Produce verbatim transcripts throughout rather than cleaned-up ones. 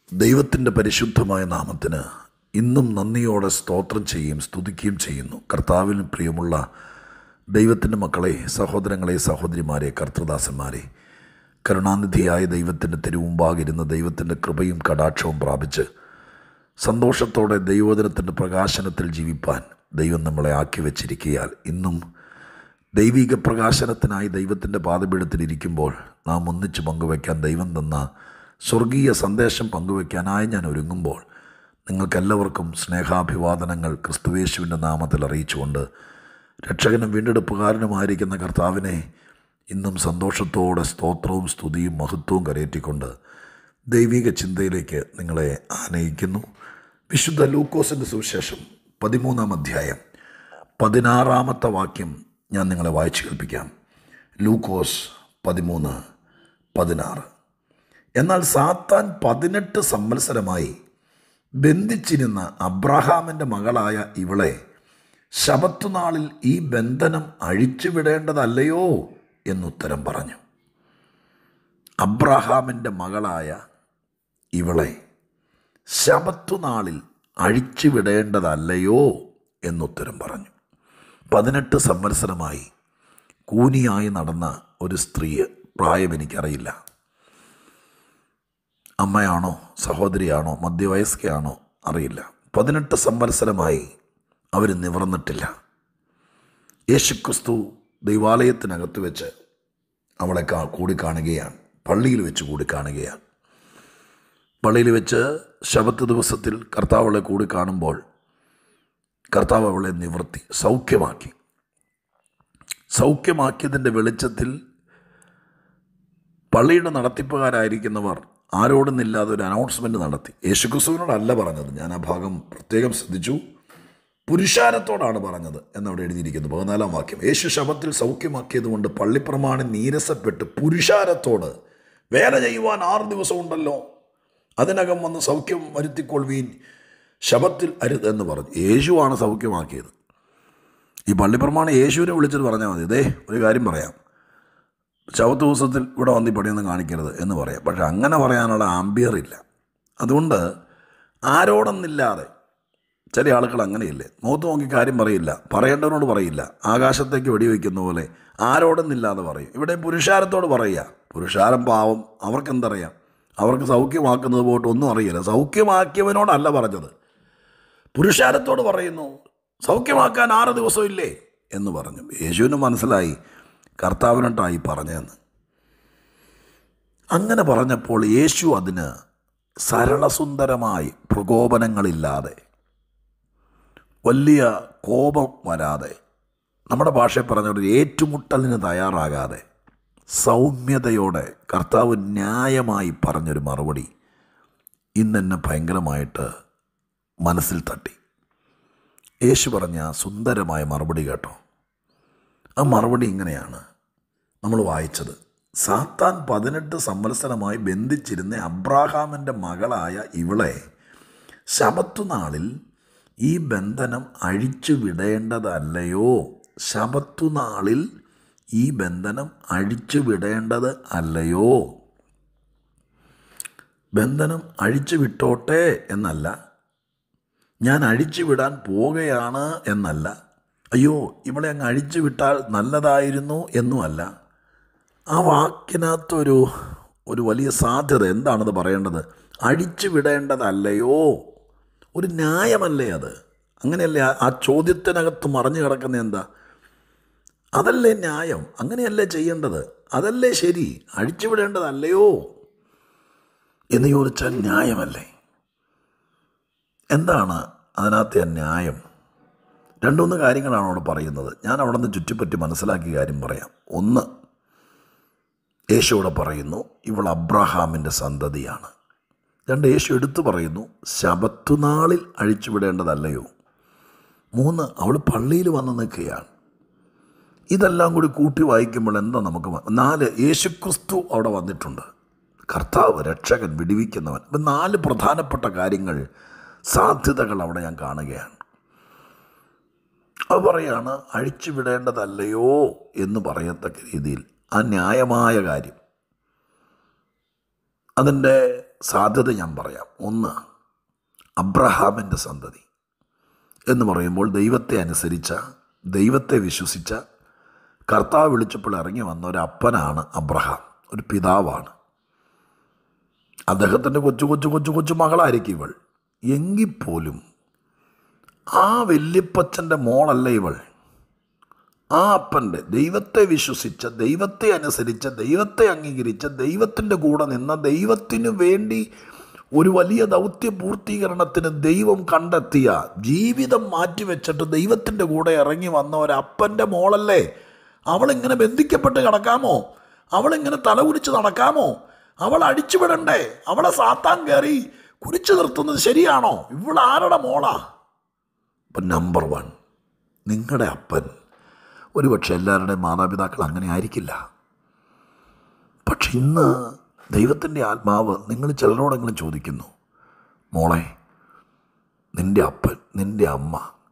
ദൈവത്തിൻ്റെ പരിശുദ്ധമായ നാമത്തിന് ഇന്നും നന്ദിയോടെ സ്തോത്രം ചെയ്യുകയും സ്തുതിക്കുകയും ചെയ്യുന്നു. കർത്താവിന് പ്രിയമുള്ള ദൈവത്തിൻ്റെ മക്കളെ, സഹോദരങ്ങളെ, സഹോദരിമാരെ, കർത്തൃദാസന്മാരെ, കരുണാനിധിയായ ദൈവത്തിൻ്റെ തിരുമുമ്പാകിരുന്ന ദൈവത്തിൻ്റെ കൃപയും കടാക്ഷവും പ്രാപിച്ച് സന്തോഷത്തോടെ ദൈവവചനത്തിൻ്റെ പ്രകാശനത്തിൽ ജീവിപ്പാൻ ദൈവം നമ്മളെ ആക്കി വച്ചിരിക്കയാൽ ഇന്നും ദൈവിക പ്രകാശനത്തിനായി ദൈവത്തിൻ്റെ പാദപീഠത്തിലിരിക്കുമ്പോൾ നാം ഒന്നിച്ച് പങ്കുവയ്ക്കാൻ ദൈവം തന്ന സ്വർഗീയ സന്ദേശം പങ്കുവയ്ക്കാനായി ഞാൻ ഒരുങ്ങുമ്പോൾ നിങ്ങൾക്കെല്ലാവർക്കും സ്നേഹാഭിവാദനങ്ങൾ ക്രിസ്തുയേശുവിൻ്റെ നാമത്തിൽ അറിയിച്ചുകൊണ്ട് രക്ഷകനും വീണ്ടെടുപ്പുകാരനുമായിരിക്കുന്ന കർത്താവിനെ ഇന്നും സന്തോഷത്തോടെ സ്തോത്രവും സ്തുതിയും മഹത്വവും കരയേറ്റിക്കൊണ്ട് ദൈവിക ചിന്തയിലേക്ക് നിങ്ങളെ ആനയിക്കുന്നു. വിശുദ്ധ ലൂക്കോസിൻ്റെ സുവിശേഷം പതിമൂന്നാം അധ്യായം പതിനാറാമത്തെ വാക്യം ഞാൻ നിങ്ങളെ വായിച്ചു കേൾപ്പിക്കാം. ലൂക്കോസ് പതിമൂന്ന് പതിനാറ്. എന്നാൽ സാത്താൻ പതിനെട്ട് സംവത്സരമായി ബന്ധിച്ചിരുന്ന അബ്രഹാമിൻ്റെ മകളായ ഇവളെ ശബത്തുനാളിൽ ഈ ബന്ധനം അഴിച്ചുവിടേണ്ടതല്ലയോ എന്നുത്തരം പറഞ്ഞു. അബ്രഹാമിൻ്റെ മകളായ ഇവളെ ശബത്തുനാളിൽ അഴിച്ചുവിടേണ്ടതല്ലയോ എന്നുത്തരം പറഞ്ഞു. പതിനെട്ട് സംവത്സരമായി കൂനിയായി നടന്ന ഒരു സ്ത്രീ, പ്രായം എനിക്കറിയില്ല, അമ്മയാണോ സഹോദരിയാണോ മധ്യവയസ്കയാണോ അറിയില്ല. പതിനെട്ട് സംവത്സരമായി അവർ നിവർന്നിട്ടില്ല. യേശുക്രിസ്തു ദൈവാലയത്തിനകത്ത് വെച്ച് അവളെ കാ കൂടി കാണുകയാണ്. പള്ളിയിൽ വെച്ച് കൂടി കാണുകയാണ്. പള്ളിയിൽ വെച്ച് ശബത്ത് ദിവസത്തിൽ കർത്താവ് അവളെ കൂടി കാണുമ്പോൾ കർത്താവ് അവളെ നിവർത്തി സൗഖ്യമാക്കി. സൗഖ്യമാക്കിയതിൻ്റെ വെളിച്ചത്തിൽ പള്ളിയുടെ നടത്തിപ്പുകാരായിരിക്കുന്നവർ ആരോടുന്നില്ലാതെ ഒരു അനൗൺസ്മെൻറ്റ് നടത്തി. യേശുക്രിസ്തുവിനോടല്ല പറഞ്ഞത്, ഞാൻ ആ ഭാഗം പ്രത്യേകം ശ്രദ്ധിച്ചു, പുരുഷാരത്തോടാണ് പറഞ്ഞത് എന്നവിടെ എഴുതിയിരിക്കുന്നു. പതിനാലാം വാക്യം. യേശു ശബത്തിൽ സൗഖ്യമാക്കിയത് കൊണ്ട് പള്ളിപ്രമാണി നീരസപ്പെട്ട് പുരുഷാരത്തോട്, വേല ചെയ്യുവാൻ ആറ് ദിവസമുണ്ടല്ലോ, അതിനകം വന്ന് സൗഖ്യം വരുത്തിക്കൊള്ളുവീൻ, ശബത്തിൽ അരുത് എന്ന് പറഞ്ഞു. യേശുവാണ് സൗഖ്യമാക്കിയത്. ഈ പള്ളിപ്രമാണി യേശുവിനെ വിളിച്ചിട്ട് പറഞ്ഞാൽ മതി, ഇതേ ഒരു കാര്യം പറയാം, ശബത്ത് ദിവസത്തിൽ ഇവിടെ വന്ന് ഈ പണിയൊന്നും കാണിക്കരുത് എന്ന് പറയാം. പക്ഷെ അങ്ങനെ പറയാനുള്ള ആംബിയർ ഇല്ല. അതുകൊണ്ട് ആരോടൊന്നില്ലാതെ, ചില ആളുകൾ അങ്ങനെയില്ലേ, മുഖത്ത് നോക്കി കാര്യം പറയില്ല, പറയേണ്ടവനോട് പറയില്ല, ആകാശത്തേക്ക് വെടിവെക്കുന്ന പോലെ ആരോടൊന്നില്ലാതെ പറയും. ഇവിടെ പുരുഷാരത്തോട് പറയുക. പുരുഷാരം പാവം, അവർക്കെന്തറിയാം, അവർക്ക് സൗഖ്യമാക്കുന്നത് പോയിട്ട് ഒന്നും അറിയില്ല. സൗഖ്യമാക്കിയവനോടല്ല പറഞ്ഞത്, പുരുഷാരത്തോട് പറയുന്നു, സൗഖ്യമാക്കാൻ ആറ് ദിവസമില്ലേ എന്ന് പറഞ്ഞു. യേശുവിന് മനസ്സിലായി കർത്താവിനോട്ടായി പറഞ്ഞതെന്ന്. അങ്ങനെ പറഞ്ഞപ്പോൾ യേശു അതിന് സരളസുന്ദരമായി, പ്രകോപനങ്ങളില്ലാതെ, വലിയ കോപം വരാതെ, നമ്മുടെ ഭാഷയിൽ പറഞ്ഞ ഒരു ഏറ്റുമുട്ടലിന് തയ്യാറാകാതെ സൗമ്യതയോടെ കർത്താവ് ന്യായമായി പറഞ്ഞൊരു മറുപടി ഇന്നെന്നെ ഭയങ്കരമായിട്ട് മനസ്സിൽ തട്ടി. യേശു പറഞ്ഞ സുന്ദരമായ മറുപടി കേട്ടോ. ആ മറുപടി ഇങ്ങനെയാണ് നമ്മൾ വായിച്ചത്. സാത്താൻ പതിനെട്ട് സംവത്സരമായി ബന്ധിച്ചിരുന്ന അബ്രഹാമിൻ്റെ മകളായ ഇവളെ ശബത്തുനാളിൽ ഈ ബന്ധനം അഴിച്ചു വിടേണ്ടതല്ലയോ, ശബത്തുനാളിൽ ഈ ബന്ധനം അഴിച്ചു വിടേണ്ടത് അല്ലയോ. ബന്ധനം അഴിച്ചു വിട്ടോട്ടെ എന്നല്ല, ഞാൻ അഴിച്ചു വിടാൻ പോകുകയാണ് എന്നല്ല, അയ്യോ ഇവളെ അങ്ങ് അഴിച്ചു വിട്ടാൽ നല്ലതായിരുന്നു എന്നുമല്ല. ആ വാക്കിനകത്തൊരു ഒരു വലിയ സാധ്യത എന്താണെന്ന് പറയേണ്ടത്, അഴിച്ചു വിടേണ്ടതല്ലയോ, ഒരു ന്യായമല്ലേ അത്? അങ്ങനെയല്ലേ ആ ചോദ്യത്തിനകത്ത് മറിഞ്ഞു കിടക്കുന്ന എന്താ? അതല്ലേ ന്യായം, അങ്ങനെയല്ലേ ചെയ്യേണ്ടത്, അതല്ലേ ശരി, അഴിച്ചു വിടേണ്ടതല്ലയോ എന്ന് ചോദിച്ചാൽ ന്യായമല്ലേ? എന്താണ് അതിനകത്തെ ന്യായം? രണ്ടുമൂന്ന് കാര്യങ്ങളാണ് അവിടെ പറയുന്നത്. ഞാൻ അവിടെ നിന്ന് ചുറ്റിപ്പറ്റി മനസ്സിലാക്കിയ കാര്യം പറയാം. ഒന്ന്, യേശു അവിടെ പറയുന്നു ഇവൾ അബ്രഹാമിൻ്റെ സന്തതിയാണ്. രണ്ട്, യേശു എടുത്തു പറയുന്നു ശബത്തുനാളിൽ അഴിച്ചുവിടേണ്ടതല്ലയോ. മൂന്ന്, അവൾ പള്ളിയിൽ വന്ന് നിൽക്കുകയാണ്. ഇതെല്ലാം കൂടി കൂട്ടി വായിക്കുമ്പോൾ എന്താ നമുക്ക്? നാല്, യേശുക്രിസ്തു അവിടെ വന്നിട്ടുണ്ട്, കർത്താവ്, രക്ഷകൻ, വിടുവിക്കുന്നവൻ. ഇപ്പം നാല് പ്രധാനപ്പെട്ട കാര്യങ്ങൾ, സാധ്യതകൾ അവിടെ ഞാൻ കാണുകയാണ്. അത് പറയാണ് അഴിച്ചു വിടേണ്ടതല്ലയോ എന്ന് പറയത്തക്ക രീതിയിൽ ആ ന്യായമായ കാര്യം, അതിൻ്റെ സാധ്യത ഞാൻ പറയാം. ഒന്ന്, അബ്രഹാമിൻ്റെ സന്തതി എന്ന് പറയുമ്പോൾ ദൈവത്തെ അനുസരിച്ച, ദൈവത്തെ വിശ്വസിച്ച, കർത്താവ് വിളിച്ചപ്പോൾ ഇറങ്ങി വന്ന ഒരു അപ്പനാണ് അബ്രഹാം, ഒരു പിതാവാണ്. അദ്ദേഹത്തിൻ്റെ കൊച്ചു കൊച്ചു കൊച്ചു കൊച്ചു മകളായിരിക്കും ഇവൾ. എങ്കിൽ പോലും ആ വല്യപ്പച്ചൻ്റെ മോളല്ല ഇവൾ. ആ അപ്പൻ്റെ, ദൈവത്തെ വിശ്വസിച്ച, ദൈവത്തെ അനുസരിച്ച, ദൈവത്തെ അംഗീകരിച്ച, ദൈവത്തിൻ്റെ കൂടെ നിന്ന, ദൈവത്തിനു വേണ്ടി ഒരു വലിയ ദൗത്യ പൂർത്തീകരണത്തിന് ദൈവം കണ്ടെത്തിയ, ജീവിതം മാറ്റിവെച്ചിട്ട് ദൈവത്തിൻ്റെ കൂടെ ഇറങ്ങി വന്ന ഒരപ്പൻ്റെ മോളല്ലേ. അവളിങ്ങനെ ബന്ധിക്കപ്പെട്ട് കിടക്കാമോ? അവളിങ്ങനെ തല കുരിച്ച് നടക്കാമോ? അവൾ അടിച്ചുവിടണ്ടേ? അവളെ സാത്താൻ കയറി കുരിച്ചു നിർത്തുന്നത് ശരിയാണോ? ഇവളാരുടെ മോളാ? അപ്പം നമ്പർ വൺ, നിങ്ങളുടെ അപ്പൻ ഒരുപക്ഷെ എല്ലാവരുടെയും മാതാപിതാക്കൾ അങ്ങനെ ആയിരിക്കില്ല. പക്ഷെ ഇന്ന് ദൈവത്തിൻ്റെ ആത്മാവ് നിങ്ങൾ ചിലരോടെങ്കിലും ചോദിക്കുന്നു, മോളെ, നിൻ്റെ അപ്പൻ, നിൻ്റെ അമ്മ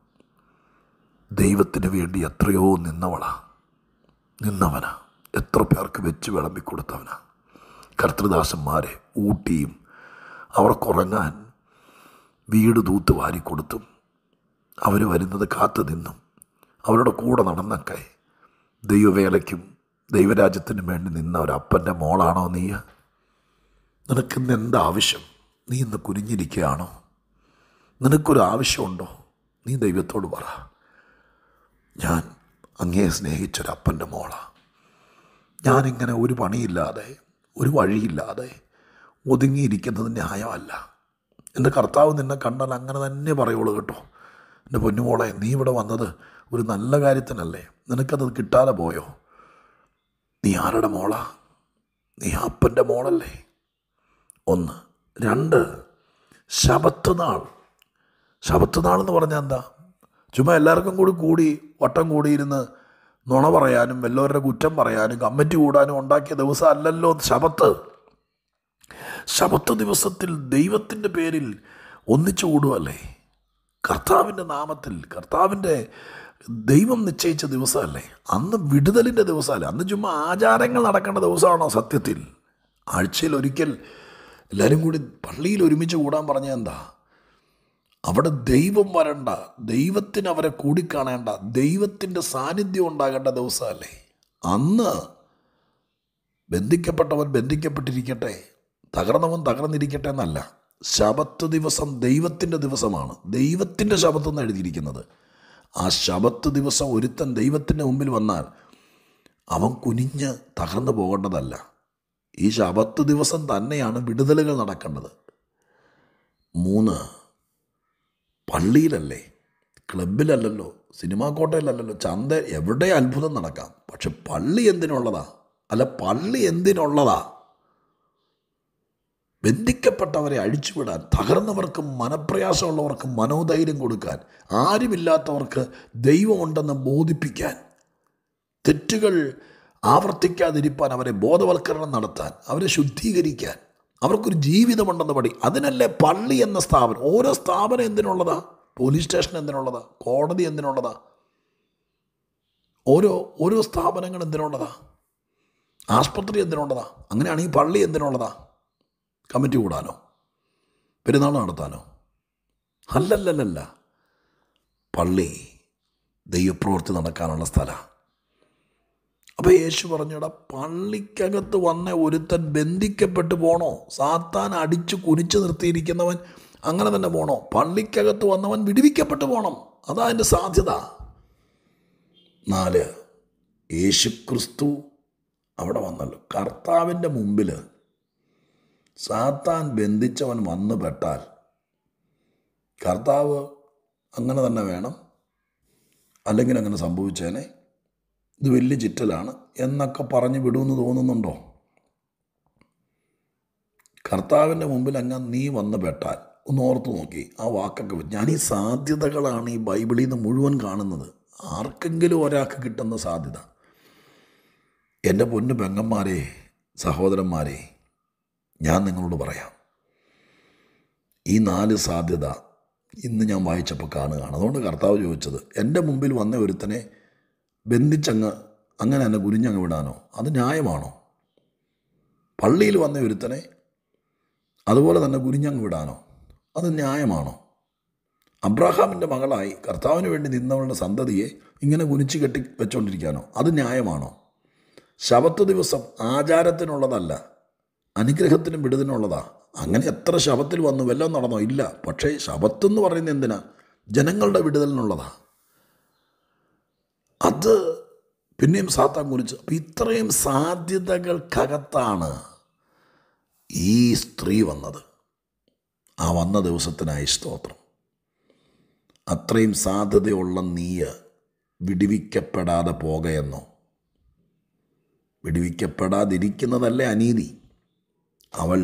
ദൈവത്തിന് വേണ്ടി എത്രയോ നിന്നവളാ, നിന്നവനാ, എത്ര പേർക്ക് വെച്ച് വിളമ്പിക്കൊടുത്തവനാ. കർത്തൃദാസന്മാരെ ഊട്ടിയും അവർക്കുറങ്ങാൻ വീട് തൂത്ത് വാരിക്കൊടുത്തും അവർ വരുന്നത് കാത്തു നിന്നും അവരുടെ കൂടെ നടന്നൊക്കെ ദൈവവേലയ്ക്കും ദൈവരാജ്യത്തിനും വേണ്ടി നിന്ന ഒരപ്പൻ്റെ മോളാണോ നീ? നിനക്കിന്ന് എന്താവശ്യം? നീ ഇന്ന് കുനിഞ്ഞിരിക്കുകയാണോ? നിനക്കൊരു ആവശ്യമുണ്ടോ? നീ ദൈവത്തോട് പറ, ഞാൻ അങ്ങയെ സ്നേഹിച്ചൊരപ്പൻ്റെ മോളാണ്. ഞാനിങ്ങനെ ഒരു പണിയില്ലാതെ, ഒരു വഴിയില്ലാതെ ഒതുങ്ങിയിരിക്കുന്നത് ന്യായമല്ല. എൻ്റെ കർത്താവ് നിന്നെ കണ്ടാൽ അങ്ങനെ തന്നെ പറയുള്ളൂ കേട്ടോ. എൻ്റെ പൊന്നുമോളെ, നീ ഇവിടെ വന്നത് ഒരു നല്ല കാര്യത്തിനല്ലേ? നിനക്കത് കിട്ടാതെ പോയോ? നീ ആരുടെ മോളാ? നീ അപ്പൻ്റെ മോളല്ലേ? ഒന്ന്. രണ്ട്, ശബത്ത് നാൾ. ശബത്ത് നാൾ എന്ന് പറഞ്ഞാൽ എന്താ? ചുമ്മാ എല്ലാവർക്കും കൂടി കൂടി വട്ടം കൂടിയിരുന്ന് നുണ പറയാനും വല്ലവരുടെ കുറ്റം പറയാനും കമ്മിറ്റി കൂടാനും ഉണ്ടാക്കിയ ദിവസം അല്ലല്ലോ ശബത്ത്. ശബത്ത് ദിവസത്തിൽ ദൈവത്തിൻ്റെ പേരിൽ ഒന്നിച്ചു കൂടുകയല്ലേ? കർത്താവിൻ്റെ നാമത്തിൽ, കർത്താവിൻ്റെ ദൈവം നിശ്ചയിച്ച ദിവസമല്ലേ? അന്ന് വിടുതലിൻ്റെ ദിവസമല്ലേ? അന്ന് ചുമ്മാ ആചാരങ്ങൾ നടക്കേണ്ട ദിവസമാണോ സത്യത്തിൽ? ആഴ്ചയിൽ ഒരിക്കൽ എല്ലാവരും കൂടി പള്ളിയിൽ ഒരുമിച്ച് കൂടാൻ പറഞ്ഞാൽ എന്താ? അവിടെ ദൈവം വരണ്ട, ദൈവത്തിന് അവരെ കൂടിക്കാണേണ്ട, ദൈവത്തിൻ്റെ സാന്നിധ്യം ഉണ്ടാകേണ്ട ദിവസമല്ലേ? അന്ന് ബന്ധിക്കപ്പെട്ടവൻ ബന്ധിക്കപ്പെട്ടിരിക്കട്ടെ, തകർന്നവൻ തകർന്നിരിക്കട്ടെ എന്നല്ല. ശബത്ത് ദിവസം ദൈവത്തിൻ്റെ ദിവസമാണ്. ദൈവത്തിൻ്റെ ശബത്ത് എന്ന് എഴുതിയിരിക്കുന്നത്. ആ ശബത്ത് ദിവസം ഒരുത്തൻ ദൈവത്തിൻ്റെ മുമ്പിൽ വന്നാൽ അവൻ കുനിഞ്ഞ് തകർന്നു പോകേണ്ടതല്ല. ഈ ശബത്ത് ദിവസം തന്നെയാണ് വിടുതലുകൾ നടക്കേണ്ടത്. മൂന്ന്, പള്ളിയിലല്ലേ, ക്ലബിലല്ലല്ലോ, സിനിമാ കോട്ടയിലല്ലല്ലോ, ചന്ത, എവിടെ അത്ഭുതം നടക്കാം. പക്ഷെ പള്ളി എന്തിനുള്ളതാ? അല്ല, പള്ളി എന്തിനുള്ളതാ? ബന്ധിക്കപ്പെട്ടവരെ അഴിച്ചുവിടാൻ, തകർന്നവർക്ക്, മനപ്രയാസമുള്ളവർക്ക് മനോധൈര്യം കൊടുക്കാൻ, ആരുമില്ലാത്തവർക്ക് ദൈവമുണ്ടെന്ന് ബോധിപ്പിക്കാൻ, തെറ്റുകൾ ആവർത്തിക്കാതിരിക്കാൻ അവരെ ബോധവൽക്കരണം നടത്താൻ, അവരെ ശുദ്ധീകരിക്കാൻ, അവർക്കൊരു ജീവിതമുണ്ടെന്ന് പഠി. അതിനല്ലേ പള്ളി എന്ന സ്ഥാപനം. ഓരോ സ്ഥാപനം എന്തിനുള്ളതാ? Police station എന്തിനുള്ളതാ? കോടതി എന്തിനുള്ളതാ? ഓരോ ഓരോ സ്ഥാപനങ്ങൾ എന്തിനുള്ളതാ? ആസ്പത്രി എന്തിനുള്ളതാ? അങ്ങനെയാണെങ്കിൽ പള്ളി എന്തിനുള്ളതാ? കമ്മിറ്റി കൂടാനോ പെരുന്നാൾ നടത്താനോ? അല്ലല്ലല്ല. പള്ളി ദൈവപ്രവൃത്തി നടക്കാനുള്ള സ്ഥലമാണ്. അപ്പോൾ യേശു പറഞ്ഞടാ, പള്ളിക്കകത്ത് വന്ന ഒരുത്തൻ ബന്ധിക്കപ്പെട്ട് പോണോ? സാത്താൻ അടിച്ചു കുനിച്ചു നിർത്തിയിരിക്കുന്നവൻ അങ്ങനെ തന്നെ പോണോ? പള്ളിക്കകത്ത് വന്നവൻ വിടുവിക്കപ്പെട്ട് പോകണം. അതാ എൻ്റെ സാധ്യത. നാല്, യേശുക്രിസ്തു അവിടെ വന്നല്ലോ. കർത്താവിൻ്റെ മുമ്പിൽ സാത്താൻ ബന്ധിച്ചവൻ വന്നു പെട്ടാൽ കർത്താവ് അങ്ങനെ തന്നെ വേണം, അല്ലെങ്കിൽ അങ്ങനെ സംഭവിച്ചേനെ, ഇത് വലിയ ചിറ്റലാണ് എന്നൊക്കെ പറഞ്ഞ് വിടുമെന്ന് തോന്നുന്നുണ്ടോ? കർത്താവിൻ്റെ മുമ്പിൽ അങ്ങ് നീ വന്ന് പെട്ടാൽ ഒന്ന് ഓർത്ത് നോക്കി ആ വാക്കൊക്കെ. ഞാൻ ഈ സാധ്യതകളാണ് ഈ ബൈബിളിൽ നിന്ന് മുഴുവൻ കാണുന്നത്. ആർക്കെങ്കിലും ഒരാൾക്ക് കിട്ടുന്ന സാധ്യത. എൻ്റെ പൊന്നു പെങ്ങന്മാരെ, സഹോദരന്മാരെ, ഞാൻ നിങ്ങളോട് പറയാം, ഈ നാല് സാധ്യത ഇന്ന് ഞാൻ വായിച്ചപ്പോൾ കാണുകയാണ്. അതുകൊണ്ട് കർത്താവ് ചോദിച്ചത്, എൻ്റെ മുമ്പിൽ വന്ന ഒരുത്തനെ ബന്ധിച്ചങ്ങ് അങ്ങനെ തന്നെ കുനിഞ്ഞങ്ങ് വിടാനോ? അത് ന്യായമാണോ? പള്ളിയിൽ വന്ന ഒരുത്തനെ അതുപോലെ തന്നെ കുനിഞ്ഞങ്ങ് വിടാനോ? അത് ന്യായമാണോ? അബ്രാഹാമിൻ്റെ മകളായി കർത്താവിന് വേണ്ടി നിന്നവളുടെ സന്തതിയെ ഇങ്ങനെ കുനിച്ച് കെട്ടി വെച്ചുകൊണ്ടിരിക്കാനോ? അത് ന്യായമാണോ? ശബത്ത് ദിവസം ആചാരത്തിനുള്ളതല്ല, അനുഗ്രഹത്തിനും വിടുതലിനുള്ളതാ. അങ്ങനെ എത്ര ശബത്തിൽ വന്നു, വല്ലതും നടന്നോ? ഇല്ല. പക്ഷേ ശബത്തെന്ന് പറയുന്നത് എന്തിനാ? ജനങ്ങളുടെ വിടുതലിനുള്ളതാ. അത് പിന്നെയും സാത്താൻ കുനിച്ച്. അപ്പം ഇത്രയും സാധ്യതകൾക്കകത്താണ് ഈ സ്ത്രീ വന്നത്. ആ വന്ന ദിവസത്തിനായി സ്തോത്രം. അത്രയും സാധ്യതയുള്ള നീയ് വിടുവിക്കപ്പെടാതെ പോകയെന്നോ? വിടുവിക്കപ്പെടാതിരിക്കുന്നതല്ലേ അനീതി? അവൾ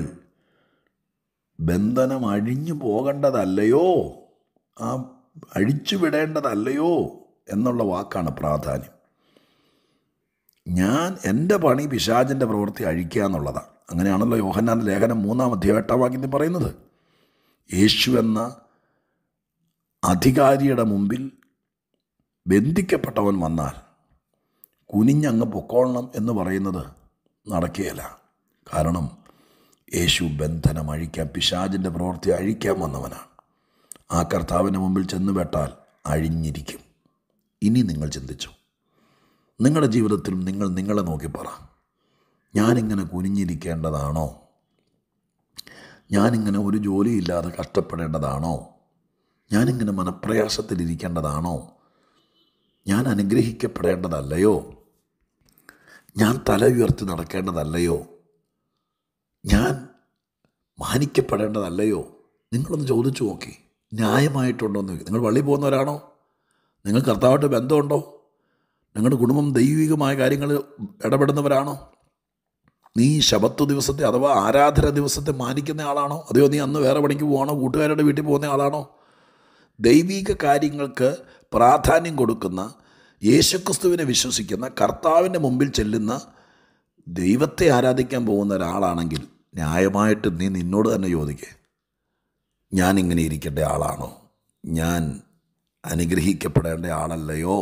ബന്ധനം അഴിഞ്ഞു പോകേണ്ടതല്ലയോ? ആ അഴിച്ചു വിടേണ്ടതല്ലയോ എന്നുള്ള വാക്കാണ് പ്രാധാന്യം. ഞാൻ എൻ്റെ പണി പിശാചിൻ്റെ പ്രവൃത്തി അഴിക്കുക എന്നുള്ളതാണ്. അങ്ങനെയാണല്ലോ യോഹന്നാൻ്റെ ലേഖനം മൂന്നാം അധ്യായം എട്ടാം വാക്യത്തിൽ പറയുന്നത്. യേശു എന്ന അധികാരിയുടെ മുമ്പിൽ ബന്ധിക്കപ്പെട്ടവൻ വന്നാൽ കുനിഞ്ഞങ്ങ് പൊക്കോളണം എന്ന് പറയുന്നത് നടക്കുകയില്ല. കാരണം യേശു ബന്ധനം അഴിക്കാൻ, പിശാചിൻ്റെ പ്രവൃത്തി അഴിക്കാൻ വന്നവനാണ്. ആ കർത്താവിൻ്റെ മുമ്പിൽ ചെന്ന് പെട്ടാൽ അഴിഞ്ഞിരിക്കും. ഇനി നിങ്ങൾ ചിന്തിച്ചു, നിങ്ങളുടെ ജീവിതത്തിലും നിങ്ങൾ നിങ്ങളെ നോക്കി പറ, ഞാനിങ്ങനെ കുനിഞ്ഞിരിക്കേണ്ടതാണോ? ഞാനിങ്ങനെ ഒരു ജോലിയില്ലാതെ കഷ്ടപ്പെടേണ്ടതാണോ? ഞാനിങ്ങനെ മനപ്രയാസത്തിലിരിക്കേണ്ടതാണോ? ഞാൻ അനുഗ്രഹിക്കപ്പെടേണ്ടതല്ലയോ? ഞാൻ തല ഉയർത്തി നടക്കേണ്ടതല്ലയോ? ഞാൻ മാനിക്കപ്പെടേണ്ടതല്ലയോ? നിങ്ങളൊന്ന് ചോദിച്ചു നോക്കി. ന്യായമായിട്ടുണ്ടോ എന്ന് നോക്കി. നിങ്ങൾ പള്ളിയിൽ പോകുന്നവരാണോ? നിങ്ങൾ കർത്താവായിട്ട് ബന്ധമുണ്ടോ? നിങ്ങളുടെ കുടുംബം ദൈവികമായ കാര്യങ്ങൾ ഇടപെടുന്നവരാണോ? നീ ശബത്ത് ദിവസത്തെ അഥവാ ആരാധന ദിവസത്തെ മാനിക്കുന്ന ആളാണോ? അതെയോ നീ അന്ന് വേറെ പണിക്ക് പോകണോ? കൂട്ടുകാരുടെ വീട്ടിൽ പോകുന്ന ആളാണോ? ദൈവിക കാര്യങ്ങൾക്ക് പ്രാധാന്യം കൊടുക്കുന്ന, യേശുക്രിസ്തുവിനെ വിശ്വസിക്കുന്ന, കർത്താവിൻ്റെ മുമ്പിൽ ചെല്ലുന്ന, ദൈവത്തെ ആരാധിക്കാൻ പോകുന്ന ഒരാളാണെങ്കിൽ ന്യായമായിട്ട് നീ നിന്നോട് തന്നെ ചോദിക്കേ, ഞാനിങ്ങനെ ഇരിക്കേണ്ട ആളാണോ? ഞാൻ അനുഗ്രഹിക്കപ്പെടേണ്ട ആളല്ലയോ?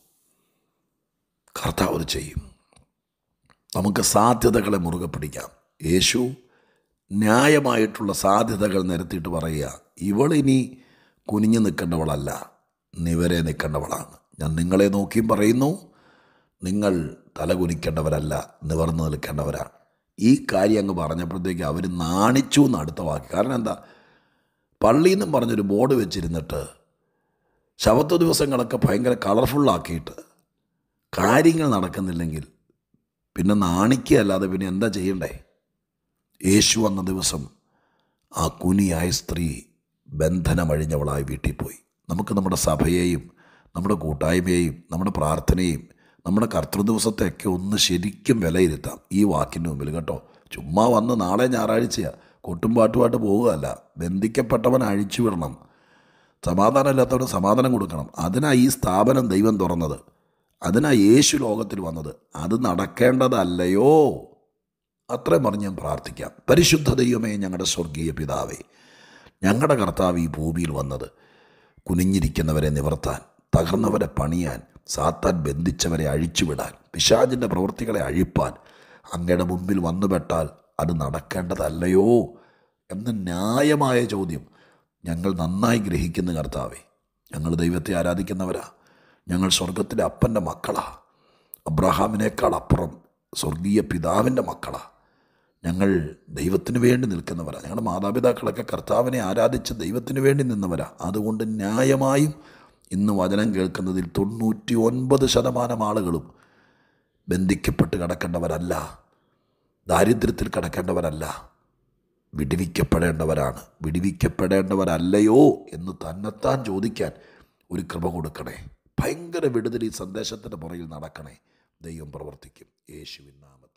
കർത്താവ് അത് ചെയ്യും. നമുക്ക് സാധ്യതകളെ മുറുകെ പിടിക്കാം. യേശു ന്യായമായിട്ടുള്ള സാധ്യതകൾ നിരത്തിയിട്ട് പറയുക, ഇവളിനി കുനിഞ്ഞു നിൽക്കേണ്ടവളല്ല, നിവരെ നിൽക്കേണ്ടവളാണ്. ഞാൻ നിങ്ങളെ നോക്കിയും പറയുന്നു, നിങ്ങൾ തല കുനിക്കേണ്ടവരല്ല, നിവർന്ന് നിൽക്കേണ്ടവരാണ്. ഈ കാര്യം അങ്ങ് പറഞ്ഞപ്പോഴത്തേക്ക് അവർ നാണിച്ചു എന്ന് അടുത്ത വാക്ക്. കാരണം എന്താ? പള്ളിയിൽ നിന്നും പറഞ്ഞൊരു ബോർഡ് വെച്ചിരുന്നിട്ട് ശബത്ത് ദിവസങ്ങളൊക്കെ ഭയങ്കര കളർഫുള്ളാക്കിയിട്ട് കാര്യങ്ങൾ നടക്കുന്നില്ലെങ്കിൽ പിന്നെ നാണിക്കുകയല്ലാതെ പിന്നെ എന്താ ചെയ്യണ്ടേ? യേശു വന്ന ദിവസം ആ കുനിയായ സ്ത്രീ ബന്ധനമഴിഞ്ഞവളായി വീട്ടിൽ പോയി. നമുക്ക് നമ്മുടെ സഭയെയും നമ്മുടെ കൂട്ടായ്മയെയും നമ്മുടെ പ്രാർത്ഥനയും നമ്മുടെ കർത്തൃദിവസത്തെയൊക്കെ ഒന്ന് ശരിക്കും വിലയിരുത്താം ഈ വാക്കിൻ്റെ മുമ്പിൽ കേട്ടോ. ചുമ്മാ വന്ന് നാളെ ഞായറാഴ്ചയാണ് കൊട്ടും പാട്ടുമായിട്ട് പോവുകയല്ല. ബന്ധിക്കപ്പെട്ടവൻ അഴിച്ചു വിടണം, സമാധാനം ഇല്ലാത്തവന് സമാധാനം കൊടുക്കണം. അതിനാ ഈ സ്ഥാപനം ദൈവം തുറന്നത്, അതിനാ യേശു ലോകത്തിൽ വന്നത്. അത് നടക്കേണ്ടതല്ലയോ? അത്രയും പറഞ്ഞ് ഞാൻ പ്രാർത്ഥിക്കാം. പരിശുദ്ധ ദൈവമേ, ഞങ്ങളുടെ സ്വർഗീയ പിതാവേ, ഞങ്ങളുടെ കർത്താവ് ഈ ഭൂമിയിൽ വന്നത് കുനിഞ്ഞിരിക്കുന്നവരെ നിവർത്താൻ, തകർന്നവരെ പണിയാൻ, സാത്താൻ ബന്ധിച്ചവരെ അഴിച്ചുവിടാൻ, പിശാചിൻ്റെ പ്രവൃത്തികളെ അഴിപ്പാൻ. അങ്ങയുടെ മുമ്പിൽ വന്നുപെട്ടാൽ അത് നടക്കേണ്ടതല്ലയോ എന്ന ന്യായമായ ചോദ്യം ഞങ്ങൾ നന്നായി ഗ്രഹിക്കുന്ന കർത്താവേ. ഞങ്ങൾ ദൈവത്തെ ആരാധിക്കുന്നവരാ. ഞങ്ങൾ സ്വർഗത്തിലെ അപ്പൻ്റെ മക്കളാ. അബ്രഹാമിനേക്കാൾ അപ്പുറം സ്വർഗീയ പിതാവിൻ്റെ മക്കളാ. ഞങ്ങൾ ദൈവത്തിന് വേണ്ടി നിൽക്കുന്നവരാ. ഞങ്ങളുടെ മാതാപിതാക്കളൊക്കെ കർത്താവിനെ ആരാധിച്ച് ദൈവത്തിന് വേണ്ടി നിന്നവരാ. അതുകൊണ്ട് ന്യായമായും ഇന്ന് വചനം കേൾക്കുന്നതിൽ തൊണ്ണൂറ്റി ഒൻപത് ശതമാനം ആളുകളും ബന്ധിക്കപ്പെട്ട് കിടക്കേണ്ടവരല്ല, ദാരിദ്ര്യത്തിൽ കിടക്കേണ്ടവരല്ല, വിടുവിക്കപ്പെടേണ്ടവരാണ്. വിടുവിക്കപ്പെടേണ്ടവരല്ലയോ എന്ന് തന്നെത്താൻ ചോദിക്കാൻ ഒരു കൃപ കൊടുക്കണേ. ഭയങ്കര വിടുതൽ ഈ സന്ദേശത്തിൻ്റെ പുറകിൽ നടക്കണേ. ദൈവം പ്രവർത്തിക്കും. യേശുവിൻ നാമത്തിൽ.